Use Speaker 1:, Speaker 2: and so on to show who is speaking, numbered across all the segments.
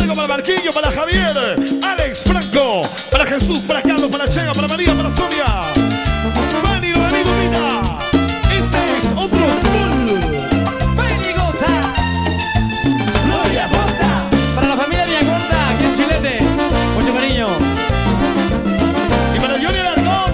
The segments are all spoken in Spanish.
Speaker 1: Algo para Marquillo, para Javier, Alex, Franco, para Jesús, para Carlos, para Chega, para María, para Sonia. Fanny, David, Mina. Este es otro gol.
Speaker 2: Fanny goza. Gloria Porta. Para la familia Villacorta, aquí en Chilete. Mucho cariño.
Speaker 1: Y para Johnny Alarcón.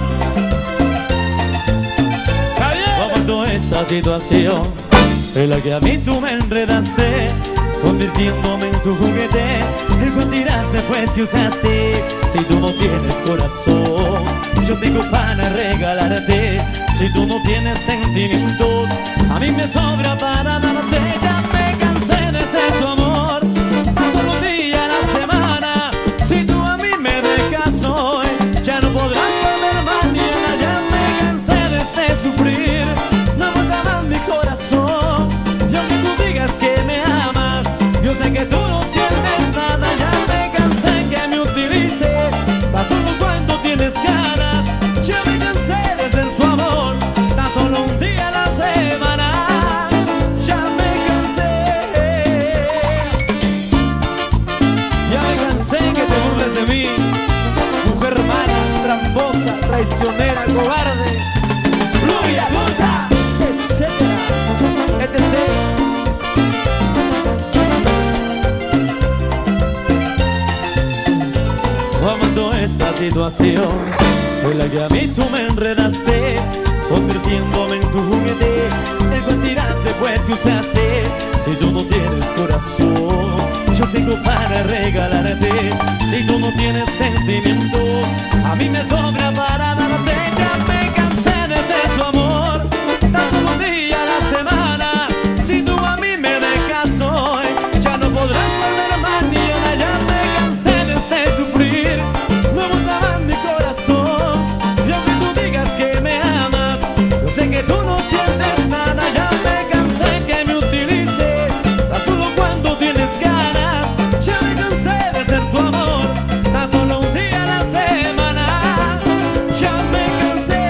Speaker 1: Javier.
Speaker 2: Cuando esa situación en la que a mí tú me enredaste, convirtiéndome en tu juguete, el cual tiraste pues que usaste. Si tú no tienes corazón, yo tengo para regalarte. Si tú no tienes sentimientos, a mí me sobra para darte. Ya me cansé de ser tu amor, tan solo un día a la semana. Si tú a mí me dejas hoy, ya no podrás volver mañana. Ya me cansé de este sufrir, no aguanta más mi corazón. Y aunque tú digas que me amas, yo sé que tú no sientes nada. Ya me cansé que me utilices, tan solo cuando tienes ganas. Ya me cansé de ser tu amor, tan solo un día a la semana. Ya me cansé. Ya me cansé que te burles de mí, mujer mala, tramposa, traicionera, cobarde. Rubia, puta, etcétera, etc. Amando esta situación en la que a mí tú me enredaste, convirtiéndome en tu juguete, el cual tiraste pues que usaste. Si tú no tienes corazón, yo tengo para regalarte. Si tú no tienes sentimientos, a mí me sobra para darte. Ya me cansé de ser tu amor, tan solo un día a la semana. Si tú a mí me dejas hoy, ya no podrás volver mañana. Ya me cansé de este sufrir, no aguanta más mi corazón. Y aunque tú digas que me amas, yo sé que tú no sientes nada. Ya me cansé que me utilices, tan solo cuando tienes ganas. Ya me cansé de ser tu amor, tan solo un día a la semana. Ya me cansé.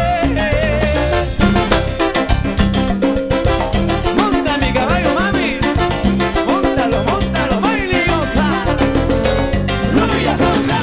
Speaker 2: Monta mi caballo, mami, móntalo, móntalo, bailiosa. Rubia tonta.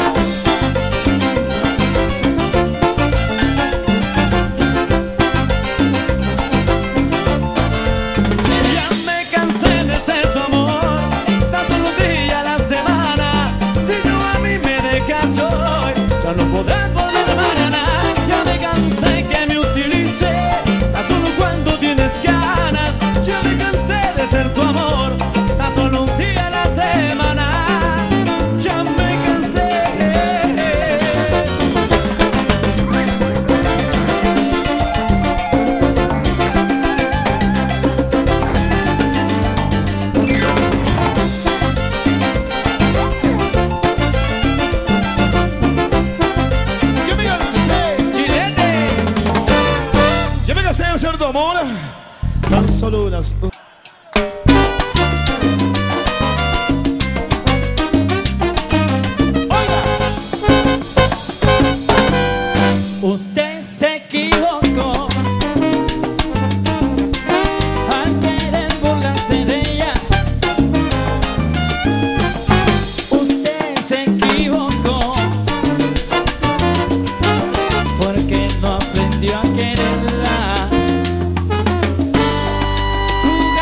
Speaker 2: Ya me cansé de ser tu amor, tan solo un día a la semana. Si tú a mí me dejas hoy, ya no podrás volver mañana. Ya me cansé que me utilices, tan solo cuando tienes ganas. Ya me cansé de ser tu amor, tan solo un día a la semana. Ya me cansé.
Speaker 1: Yo me cansé.
Speaker 2: Chilete.
Speaker 1: Yo me cansé de ser tu amor. Tan solo unas.
Speaker 2: Usted se equivocó al querer burlarse de ella. Usted se equivocó porque no aprendió a quererla.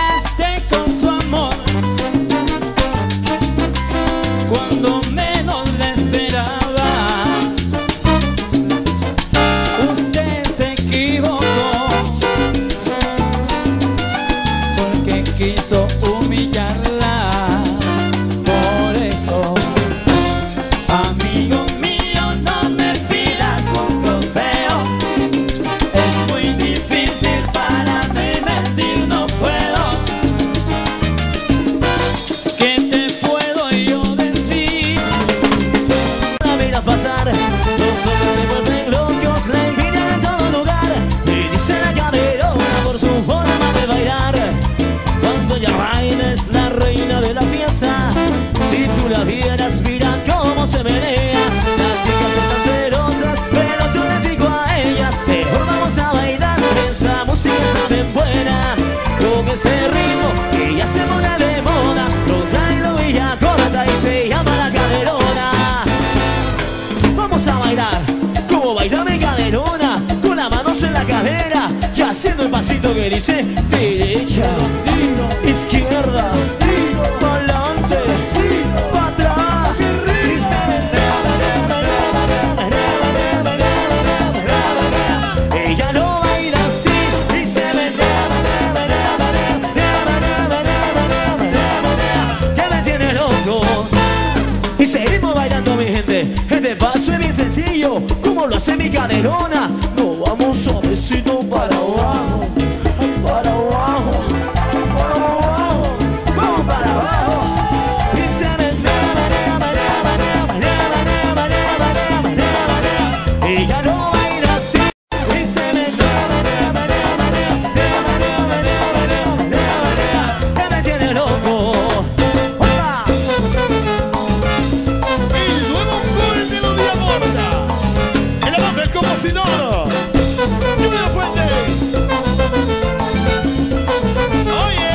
Speaker 2: pasito que dice derecha, izquierda, balance, para atrás. Ella lo baila así y se que me tiene loco. Y seguimos bailando, mi gente. Este paso es bien sencillo, como lo hace mi caderona. Nos vamos suavecito para abajo, para abajo, para abajo, vamos para abajo. Y se ella lo baila así y se que me tiene loco. ¡Hola!
Speaker 1: El nuevo gol de los Diamorta. En la voz del compositor Junior Fuentes. Oye,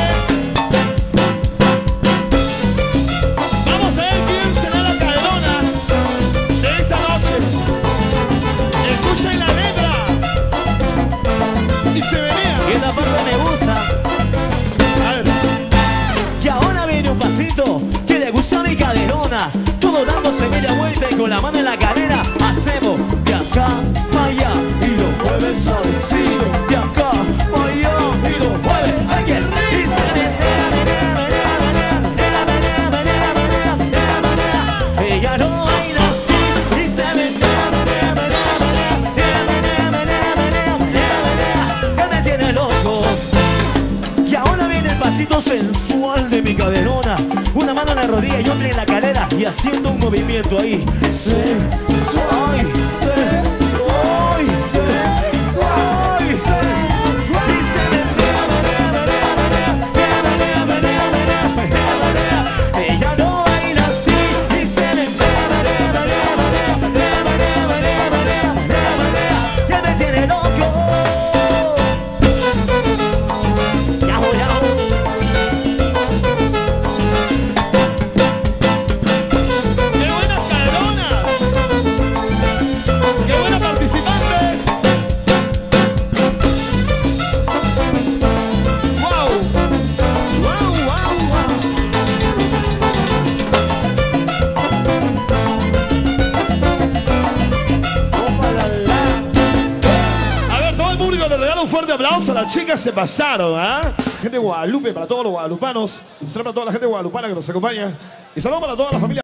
Speaker 1: vamos a ver quién será la caderona de esta noche. Escuchen la letra y se venía.
Speaker 2: Y esta parte me gusta.
Speaker 1: A ver,
Speaker 2: Y ahora viene un pasito que le gusta a mi caderona. Todo dándose media vuelta y con la mano en la cadera hacemos de acá para allá y lo mueve suavecito. De acá para allá y lo mueve. ¡Ay, qué rico! Ella no baila así y se que me tiene loco. Y ahora viene el pasito sensual de mi caderona. Una mano en la rodilla y otra en la cadera y haciendo un movimiento ahí. Ella no baila así y se que me tiene loco. Yajo, yajo.
Speaker 1: ¡qué buenas caderonas! ¡Qué buenas participantes! ¡Wow! ¡Wow, wow, wow! A ver, todo el público le regala un fuerte aplauso. Las chicas se pasaron, ¿ah? Gente de Guadalupe, para todos los guadalupanos. Saludos para toda la gente guadalupana que nos acompaña. Y saludos para toda la familia.